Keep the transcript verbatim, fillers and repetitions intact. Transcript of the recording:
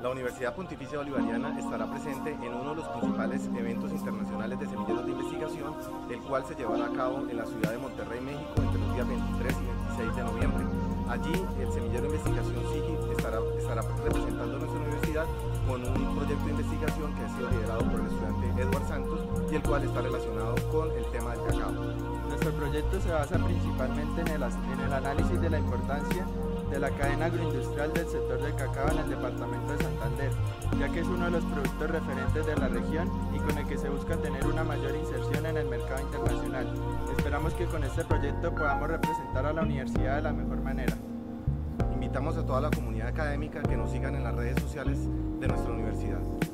La Universidad Pontificia Bolivariana estará presente en uno de los principales eventos internacionales de semilleros de investigación, el cual se llevará a cabo en la ciudad de Monterrey, México, entre los días veintitrés y veintiséis de noviembre. Allí, el semillero de investigación SIGI estará, estará representando a nuestra universidad con un proyecto de investigación que ha sido liderado por el estudiante Edward Santos y el cual está relacionado con el tema del cacao. Nuestro proyecto se basa principalmente en el, en el análisis de la importancia de la cadena agroindustrial del sector del cacao en el departamento de Santander, ya que es uno de los productos referentes de la región y con el que se busca tener una mayor inserción en el mercado internacional. Esperamos que con este proyecto podamos representar a la universidad de la mejor manera. Invitamos a toda la comunidad académica que nos sigan en las redes sociales de nuestra universidad.